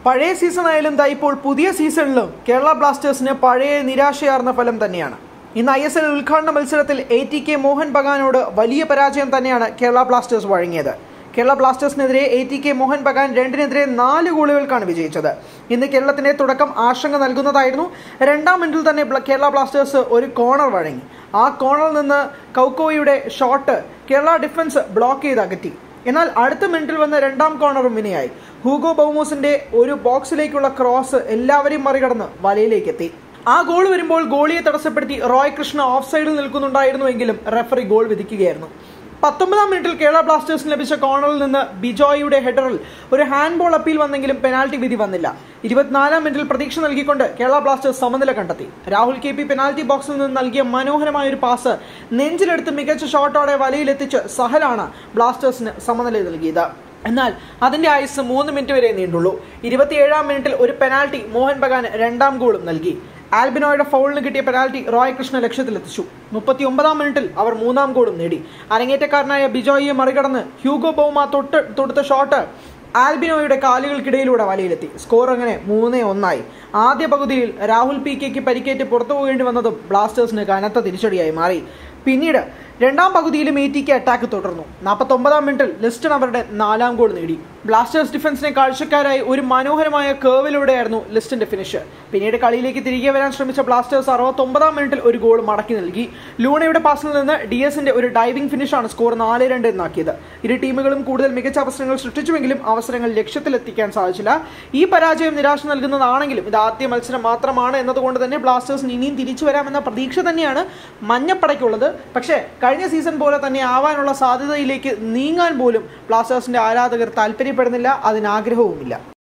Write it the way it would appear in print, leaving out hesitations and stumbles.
പഴയ സീസണായാലും ഇപ്പോൾ പുതിയ സീസണിലും കേരള ബ്ലാസ്റ്റേഴ്സിന് പഴയ നിരാശയാർന്ന ഫലം തന്നെയാണ്. ഇന്ന് ISL ഉദ്ഘാടന മത്സരത്തിൽ ATK മോഹൻ ബഗാനോട് വലിയ പരാജയം തന്നെയാണ് കേരള ബ്ലാസ്റ്റേഴ്സ് വഴങ്ങിയത്. കേരള ബ്ലാസ്റ്റേഴ്സിനെതിരെ ATK മോഹൻ ബഗാൻ 2-നെതിരെ 4 ഗോളുകൾക്കാണ് വിജയിച്ചത്. ഇന്ന് കേരളത്തിന്റെ തുടക്കം ആശങ്ക നൽകുന്നതായിരുന്നു. രണ്ടാം മിനിറ്റിൽ തന്നെ കേരള ബ്ലാസ്റ്റേഴ്സ് ഒരു കോർണർ വഴങ്ങി. ആ കോർണറിൽ നിന്ന് കൗക്കോയുടെ ഷോട്ട് കേരള ഡിഫൻസ് ബ്ലോക്ക് ചെയ്ത് അകറ്റി. എന്നാൽ അടുത്ത മിനിറ്റിൽ വന്ന രണ്ടാം കോർണറും വിനയായി. ഹൂഗോ ബൗമോസിന്റെ ഒരു ബോക്സിലേക്കുള്ള ക്രോസ് എല്ലാവരെയും മറികടന്ന് വലയിലേക്ക് എത്തി. ആ ഗോൾ വരുമ്പോൾ ഗോളിയെ തടസ്സപ്പെടുത്തി റോയ് കൃഷ്ണ ഓഫ് സൈഡിൽ നിൽക്കുന്നുണ്ടായിരുന്നുവെങ്കിലും റെഫറി ഗോൾ വിധിക്കുകയായിരുന്നു. 19-ാം മിനിറ്റിൽ കേരള ബ്ലാസ്റ്റേഴ്സിന് ലഭിച്ച കോർണറിൽ നിന്ന് ബിജോയുടെ ഹെഡറിൽ ഒരു ഹാൻഡ് ബോൾ അപ്പീൽ വന്നെങ്കിലും പെനാൽറ്റി വിധി വന്നില്ല. 24-ാം മിനിറ്റിൽ പ്രതീക്ഷ നൽകിക്കൊണ്ട് കേരള ബ്ലാസ്റ്റേഴ്സ് സമനില കണ്ടെത്തി. രാഹുൽ KP പെനാൽറ്റി ബോക്സിൽ നിന്ന് നൽകിയ മനോഹരമായ ഒരു പാസ് നെഞ്ചിലെടുത്ത് മികച്ച ഷോട്ടോടെ വലയിലെത്തിച്ച് സഹലാണ് ബ്ലാസ്റ്റേഴ്സിന് സമനില നൽകിയത്. എന്നാൽ അതിന്റെ ആയുസ് 3 മിനിറ്റ് വരെ നീണ്ടുള്ളൂ. 27-ാം മിനിറ്റിൽ ഒരു പെനാൽറ്റി മോഹൻ ബഗാൻ രണ്ടാം ഗോളും നൽകി. ആൽബിനോയുടെ ഫൗളിന് കിട്ടിയ പെനാൽറ്റി റോയ് കൃഷ്ണ ലക്ഷ്യത്തിലെത്തിച്ചു. 39-ാം മിനിറ്റിൽ അവർ 3-ാം ഗോളും നേടി. അരങ്ങേറ്റക്കാരനായ ബിജോയെ മറികടന്ന് ഹ്യൂഗോ ബൗമ തൊടുത്ത ഷോട്ട് ആൽബിനോയുടെ കാലുകൾക്കിടയിലൂടെ വലയിലെത്തി. സ്കോർ അങ്ങനെ 3-1 ആദ്യ പകുതിയിൽ രാഹുൽ PKക്ക് പരിക്കേറ്റ് പുറത്തു പോകേണ്ടി വന്നതും ബ്ലാസ്റ്റേഴ്സിന് കനത്ത തിരിച്ചടിയായി മാറി. പിന്നീട് രണ്ടാം പകുതിയിലും ATK അറ്റാക്ക് തുടർന്നു. 49-ാം മിനിറ്റിൽ ലിസ്റ്റൺ അവരുടെ 4-ാം ഗോൾ നേടി. ബ്ലാസ്റ്റേഴ്സ് ഡിഫൻസിനെ കാഴ്ചക്കാരായി ഒരു മനോഹരമായ കേർവിലൂടെയായിരുന്നു ലിസ്റ്റന്റെ ഫിനിഷ്. പിന്നീട് കളിയിലേക്ക് തിരികെ വരാൻ ശ്രമിച്ച ബ്ലാസ്റ്റേഴ്സ് 69-ാം മിനിറ്റിൽ ഒരു ഗോൾ മടക്കി നൽകി. ലൂണയുടെ പാസിൽ നിന്ന് DS-ന്റെ ഒരു ഡൈവിംഗ് ഫിനിഷാണ് സ്കോർ 4-2 എന്നാക്കിയത്. ഇരു ടീമുകളും കൂടുതൽ മികച്ച അവസരങ്ങൾ സൃഷ്ടിച്ചുവെങ്കിലും അവസരങ്ങൾ ലക്ഷ്യത്തിലെത്തിക്കാൻ സാധിച്ചില്ല. ഈ പരാജയം നിരാശ നൽകുന്നതാണെങ്കിലും ഇത് ആദ്യ മത്സരം മാത്രമാണ് എന്നതുകൊണ്ട് തന്നെ ബ്ലാസ്റ്റേഴ്സിന് ഇനിയും തിരിച്ചു വരാമെന്ന പ്രതീക്ഷ തന്നെയാണ് മഞ്ഞപ്പടയ്ക്കുള്ളത്. പക്ഷേ കഴിഞ്ഞ സീസൺ പോലെ തന്നെ ആവാനുള്ള സാധ്യതയിലേക്ക് നീങ്ങാൻ പോലും ബ്ലാസ്റ്റേഴ്സിന്റെ ആരാധകർ താല്പര്യപ്പെടുന്നില്ല, അതിനാഗ്രഹവുമില്ല.